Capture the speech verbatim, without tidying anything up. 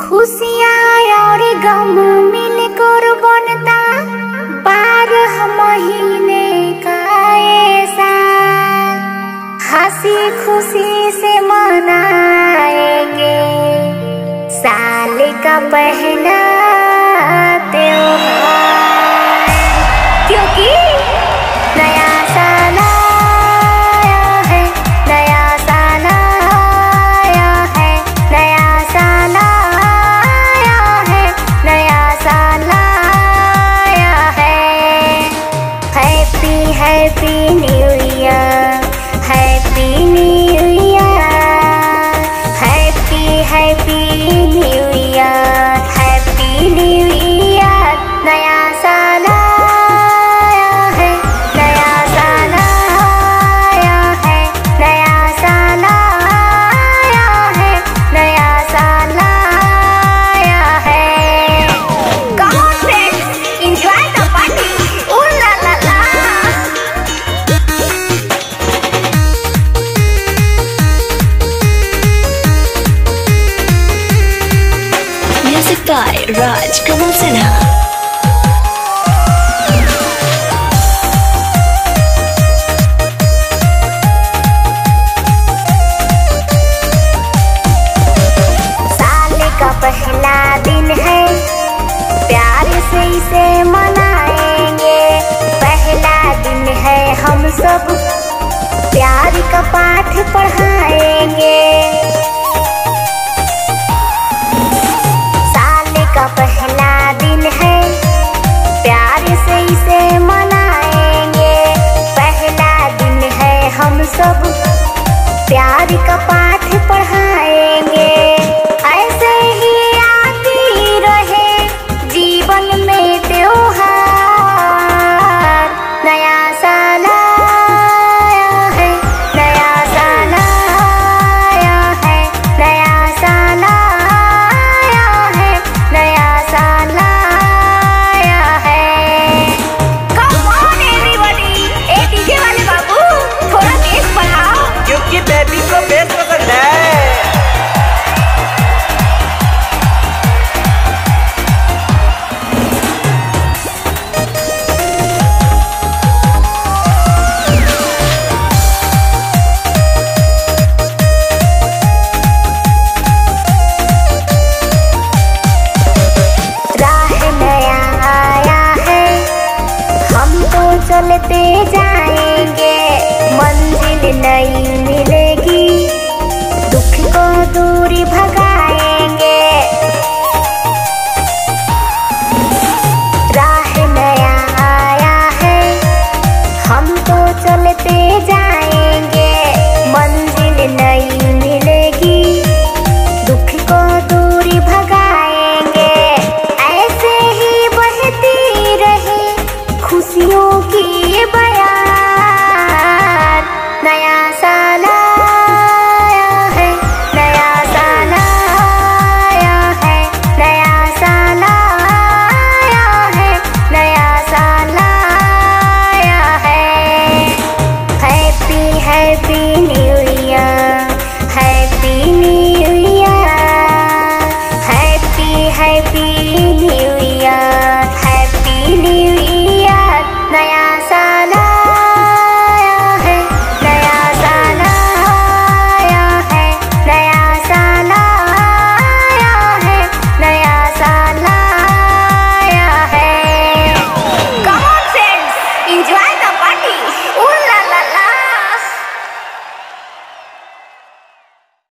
खुशियाँ और गम मिलकर बनता बारह महीने का ऐसा, हंसी खुशी से मनाएंगे साल का पहला त्योहार, क्योंकि नया साल आया है, नया साल आया है, नया साल आया है, नया साल आया है। Happy happy new year, happy new year, happy happy new year, happy new year. नया साल आया है, नया साल आया है, नया साल आया है, नया साल आया है। Come on friends, enjoy the party. Ooh la la la. Music by Raj Kamal Sinha.